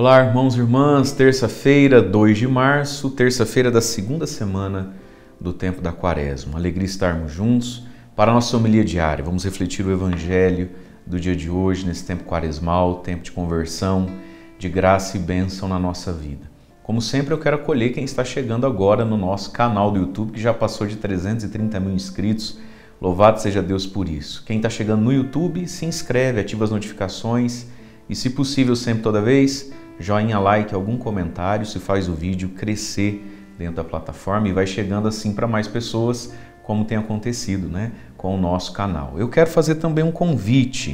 Olá, irmãos e irmãs, terça-feira, 2 de março, terça-feira da segunda semana do tempo da Quaresma. Alegria estarmos juntos para a nossa homilia diária. Vamos refletir o Evangelho do dia de hoje, nesse tempo quaresmal, tempo de conversão, de graça e bênção na nossa vida. Como sempre, eu quero acolher quem está chegando agora no nosso canal do YouTube, que já passou de 330 mil inscritos. Louvado seja Deus por isso. Quem está chegando no YouTube, se inscreve, ativa as notificações e, se possível, sempre toda vez, joinha, like, algum comentário, se faz o vídeo crescer dentro da plataforma e vai chegando assim para mais pessoas, como tem acontecido, né, com o nosso canal. Eu quero fazer também um convite.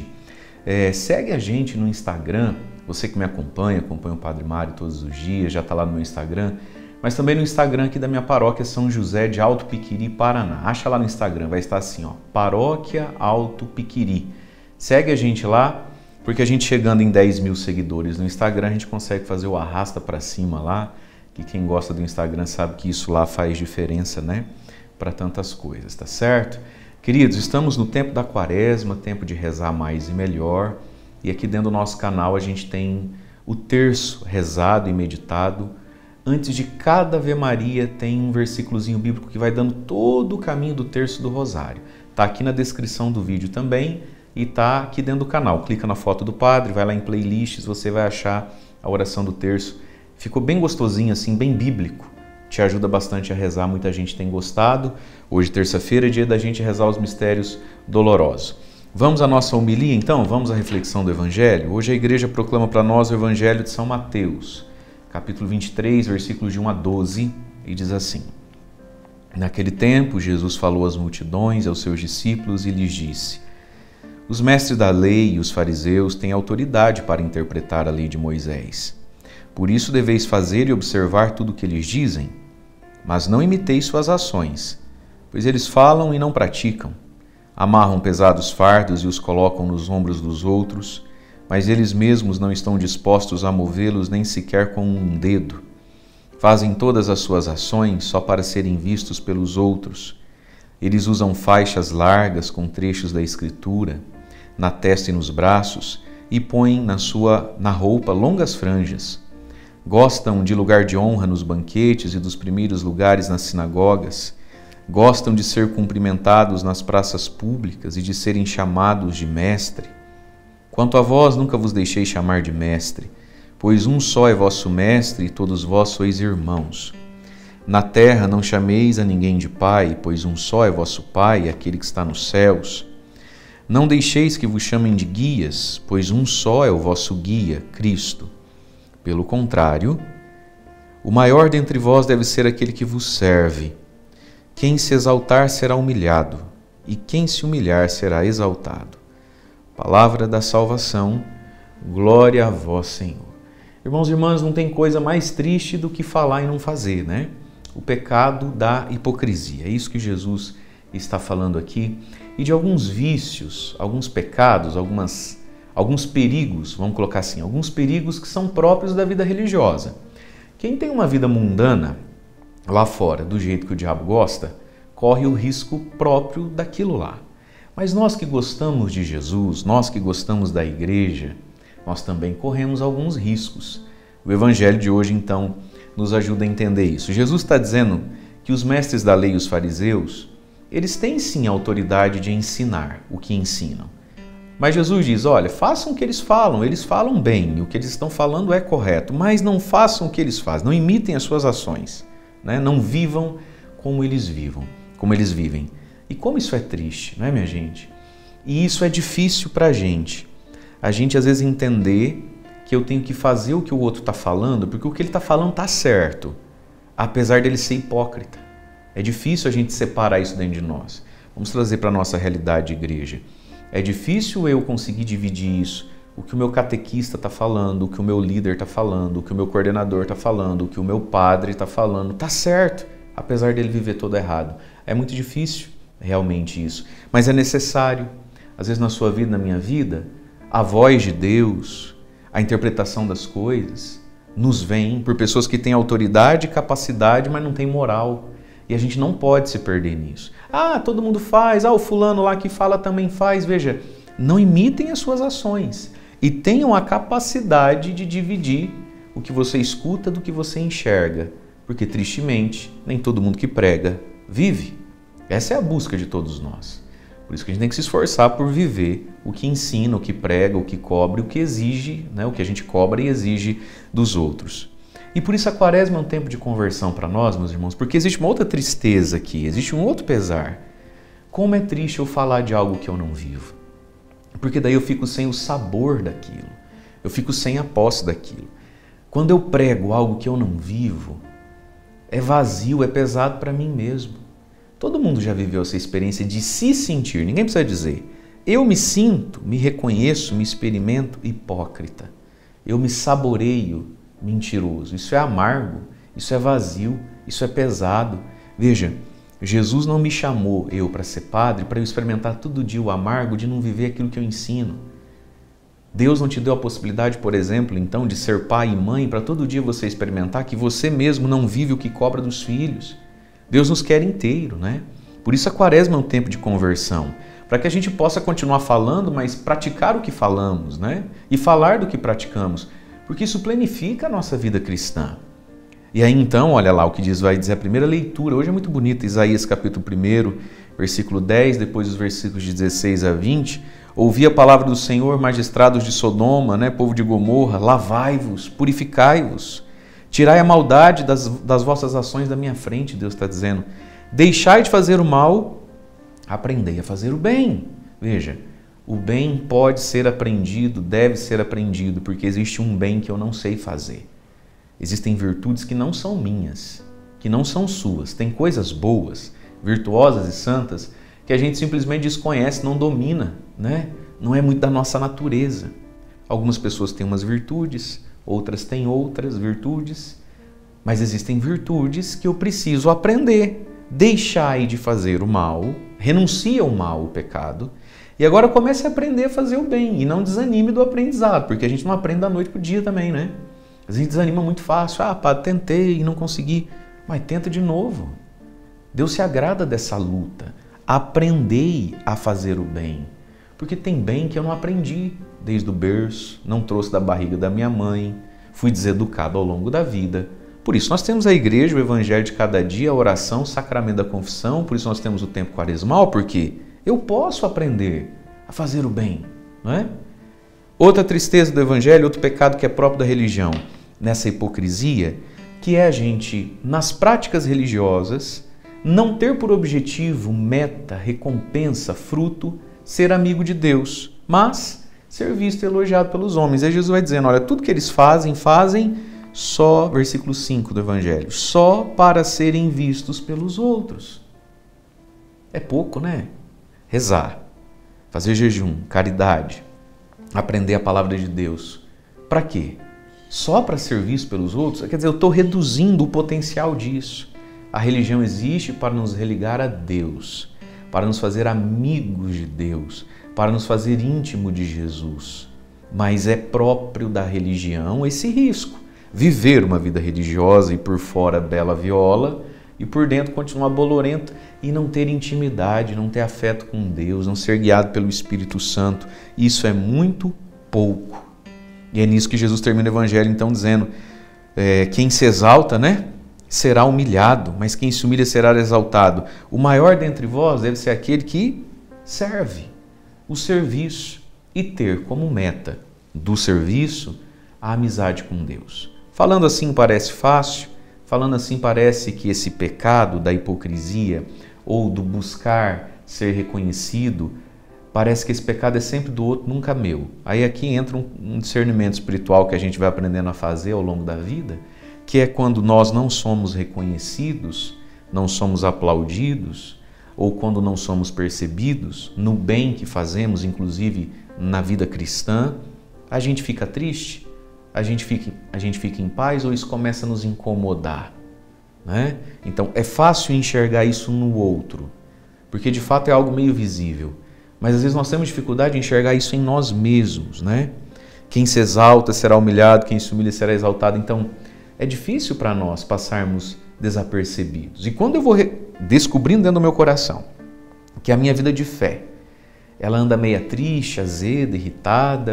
Segue a gente no Instagram, você que me acompanha o Padre Mário todos os dias, já está lá no meu Instagram, mas também no Instagram aqui da minha paróquia São José de Alto Piquiri, Paraná. Acha lá no Instagram, vai estar assim, ó, Paróquia Alto Piquiri. Segue a gente lá, porque a gente chegando em 10 mil seguidores no Instagram, a gente consegue fazer o arrasta para cima lá, que quem gosta do Instagram sabe que isso lá faz diferença, né, para tantas coisas, tá certo? Queridos, estamos no tempo da Quaresma, tempo de rezar mais e melhor, e aqui dentro do nosso canal a gente tem o terço rezado e meditado. Antes de cada Ave Maria tem um versículozinho bíblico que vai dando todo o caminho do terço do Rosário. Tá aqui na descrição do vídeo também e tá aqui dentro do canal. Clica na foto do padre, vai lá em playlists, você vai achar a oração do terço. Ficou bem gostosinho assim, bem bíblico. Te ajuda bastante a rezar, muita gente tem gostado. Hoje, terça-feira, é dia da gente rezar os mistérios dolorosos. Vamos à nossa homilia então? Vamos à reflexão do Evangelho? Hoje a igreja proclama para nós o Evangelho de São Mateus, capítulo 23, versículos de 1 a 12, e diz assim: Naquele tempo, Jesus falou às multidões, aos seus discípulos, e lhes disse: Os mestres da lei e os fariseus têm autoridade para interpretar a lei de Moisés. Por isso deveis fazer e observar tudo o que eles dizem, mas não imiteis suas ações, pois eles falam e não praticam. Amarram pesados fardos e os colocam nos ombros dos outros, mas eles mesmos não estão dispostos a movê-los nem sequer com um dedo. Fazem todas as suas ações só para serem vistos pelos outros. Eles usam faixas largas com trechos da Escritura na testa e nos braços e põem na roupa longas franjas. Gostam de lugar de honra nos banquetes e dos primeiros lugares nas sinagogas. Gostam de ser cumprimentados nas praças públicas e de serem chamados de mestre. Quanto a vós, nunca vos deixei chamar de mestre, pois um só é vosso mestre e todos vós sois irmãos. Na terra não chameis a ninguém de pai, pois um só é vosso pai, aquele que está nos céus. Não deixeis que vos chamem de guias, pois um só é o vosso guia, Cristo. Pelo contrário, o maior dentre vós deve ser aquele que vos serve. Quem se exaltar será humilhado, e quem se humilhar será exaltado. Palavra da salvação, glória a vós, Senhor. Irmãos e irmãs, não tem coisa mais triste do que falar e não fazer, né? O pecado da hipocrisia. É isso que Jesus está falando aqui. E de alguns vícios, alguns pecados, alguns perigos, vamos colocar assim, alguns perigos que são próprios da vida religiosa. Quem tem uma vida mundana lá fora, do jeito que o diabo gosta, corre o risco próprio daquilo lá. Mas nós que gostamos de Jesus, nós que gostamos da igreja, nós também corremos alguns riscos. O Evangelho de hoje, então, nos ajuda a entender isso. Jesus está dizendo que os mestres da lei e os fariseus, eles têm sim a autoridade de ensinar o que ensinam. Mas Jesus diz, olha, façam o que eles falam bem, o que eles estão falando é correto, mas não façam o que eles fazem, não imitem as suas ações, né? Não vivam como eles vivem. E como isso é triste, não é, minha gente? E isso é difícil para a gente às vezes entender que eu tenho que fazer o que o outro está falando, porque o que ele está falando está certo, apesar dele ser hipócrita. É difícil a gente separar isso dentro de nós. Vamos trazer para a nossa realidade de igreja. É difícil eu conseguir dividir isso, o que o meu catequista está falando, o que o meu líder está falando, o que o meu coordenador está falando, o que o meu padre está falando, está certo, apesar dele viver todo errado. É muito difícil realmente isso, mas é necessário. Às vezes na sua vida, na minha vida, a voz de Deus, a interpretação das coisas, nos vem por pessoas que têm autoridade e capacidade, mas não têm moral. E a gente não pode se perder nisso. Ah, todo mundo faz. Ah, o fulano lá que fala também faz. Veja, não imitem as suas ações. E tenham a capacidade de dividir o que você escuta do que você enxerga, porque tristemente nem todo mundo que prega vive. Essa é a busca de todos nós. Por isso que a gente tem que se esforçar por viver o que ensina, o que prega, o que cobra, o que exige, né? O que a gente cobra e exige dos outros. E por isso a quaresma é um tempo de conversão para nós, meus irmãos, porque existe uma outra tristeza aqui, existe um outro pesar. Como é triste eu falar de algo que eu não vivo. Porque daí eu fico sem o sabor daquilo, eu fico sem a posse daquilo. Quando eu prego algo que eu não vivo, é vazio, é pesado para mim mesmo. Todo mundo já viveu essa experiência de se sentir, ninguém precisa dizer. Eu me sinto, me reconheço, me experimento hipócrita. Eu me saboreio mentiroso. Isso é amargo, isso é vazio, isso é pesado. Veja, Jesus não me chamou eu para ser padre, para eu experimentar todo dia o amargo de não viver aquilo que eu ensino. Deus não te deu a possibilidade, por exemplo, então, de ser pai e mãe para todo dia você experimentar que você mesmo não vive o que cobra dos filhos. Deus nos quer inteiro, né? Por isso a quaresma é um tempo de conversão, para que a gente possa continuar falando, mas praticar o que falamos, né? E falar do que praticamos, porque isso planifica a nossa vida cristã. E aí então, olha lá o que vai dizer a primeira leitura, hoje é muito bonita, Isaías capítulo 1, versículo 10, depois os versículos de 16 a 20, ouvi a palavra do Senhor, magistrados de Sodoma, né, povo de Gomorra, lavai-vos, purificai-vos, tirai a maldade das vossas ações da minha frente, Deus está dizendo, deixai de fazer o mal, aprendei a fazer o bem. Veja, o bem pode ser aprendido, deve ser aprendido, porque existe um bem que eu não sei fazer. Existem virtudes que não são minhas, que não são suas. Tem coisas boas, virtuosas e santas que a gente simplesmente desconhece, não domina, né? Não é muito da nossa natureza. Algumas pessoas têm umas virtudes, outras têm outras virtudes, mas existem virtudes que eu preciso aprender. Deixai de fazer o mal, renuncia ao mal, o pecado, e agora comece a aprender a fazer o bem e não desanime do aprendizado, porque a gente não aprende da noite para o dia também, né? A gente desanima muito fácil. Ah, padre, tentei e não consegui. Mas tenta de novo. Deus se agrada dessa luta. Aprendei a fazer o bem. Porque tem bem que eu não aprendi desde o berço, não trouxe da barriga da minha mãe, fui deseducado ao longo da vida. Por isso nós temos a igreja, o evangelho de cada dia, a oração, o sacramento da confissão, por isso nós temos o tempo quaresmal, porque eu posso aprender a fazer o bem, não é? Outra tristeza do evangelho, outro pecado que é próprio da religião, nessa hipocrisia, que é a gente, nas práticas religiosas, não ter por objetivo, meta, recompensa, fruto, ser amigo de Deus, mas ser visto e elogiado pelos homens. Aí Jesus vai dizendo, olha, tudo que eles fazem só, versículo 5 do Evangelho, só para serem vistos pelos outros. É pouco, né? Rezar, fazer jejum, caridade, aprender a palavra de Deus. Para quê? Só para ser visto pelos outros? Quer dizer, eu estou reduzindo o potencial disso. A religião existe para nos religar a Deus, para nos fazer amigos de Deus, para nos fazer íntimo de Jesus. Mas é próprio da religião esse risco. Viver uma vida religiosa e por fora bela viola e por dentro continuar bolorento e não ter intimidade, não ter afeto com Deus, não ser guiado pelo Espírito Santo. Isso é muito pouco. E é nisso que Jesus termina o Evangelho, então, dizendo, quem se exalta, né, será humilhado, mas quem se humilha será exaltado. O maior dentre vós deve ser aquele que serve, o serviço, e ter como meta do serviço a amizade com Deus. Falando assim parece fácil, falando assim parece que esse pecado da hipocrisia ou do buscar ser reconhecido, parece que esse pecado é sempre do outro, nunca meu. Aí aqui entra um discernimento espiritual que a gente vai aprendendo a fazer ao longo da vida, que é quando nós não somos reconhecidos, não somos aplaudidos, ou quando não somos percebidos no bem que fazemos, inclusive na vida cristã, a gente fica triste, a gente fica em paz ou isso começa a nos incomodar, né? Então é fácil enxergar isso no outro, porque de fato é algo meio visível. Mas às vezes nós temos dificuldade de enxergar isso em nós mesmos, né? Quem se exalta será humilhado, quem se humilha será exaltado. Então, é difícil para nós passarmos desapercebidos. E quando eu vou descobrindo dentro do meu coração que a minha vida de fé, ela anda meia triste, azeda, irritada,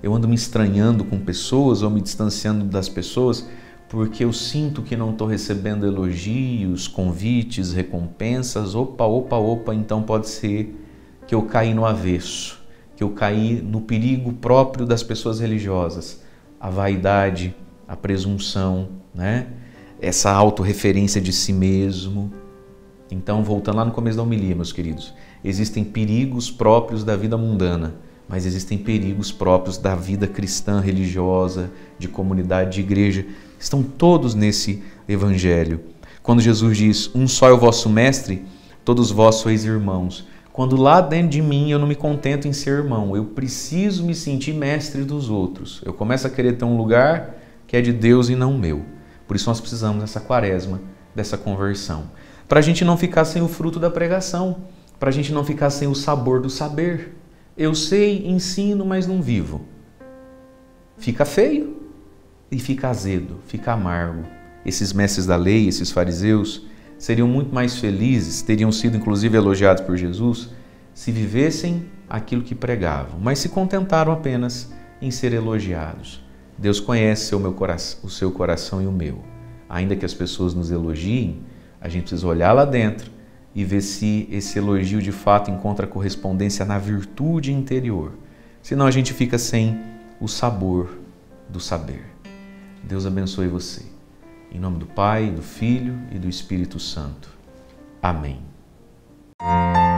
eu ando me estranhando com pessoas ou me distanciando das pessoas porque eu sinto que não estou recebendo elogios, convites, recompensas. Opa, então pode ser que eu caí no avesso, que eu caí no perigo próprio das pessoas religiosas, a vaidade, a presunção, né? Essa autorreferência de si mesmo. Então, voltando lá no começo da homilia, meus queridos, existem perigos próprios da vida mundana, mas existem perigos próprios da vida cristã, religiosa, de comunidade, de igreja. Estão todos nesse evangelho. Quando Jesus diz, um só é o vosso mestre, todos vós sois irmãos. Quando lá dentro de mim eu não me contento em ser irmão, eu preciso me sentir mestre dos outros. Eu começo a querer ter um lugar que é de Deus e não meu. Por isso nós precisamos dessa quaresma, dessa conversão. Para a gente não ficar sem o fruto da pregação, para a gente não ficar sem o sabor do saber. Eu sei, ensino, mas não vivo. Fica feio e fica azedo, fica amargo. Esses mestres da lei, esses fariseus, seriam muito mais felizes, teriam sido inclusive elogiados por Jesus, se vivessem aquilo que pregavam, mas se contentaram apenas em ser elogiados. Deus conhece o seu coração e o meu. Ainda que as pessoas nos elogiem, a gente precisa olhar lá dentro e ver se esse elogio de fato encontra correspondência na virtude interior. Senão a gente fica sem o sabor do saber. Deus abençoe você. Em nome do Pai, do Filho e do Espírito Santo. Amém.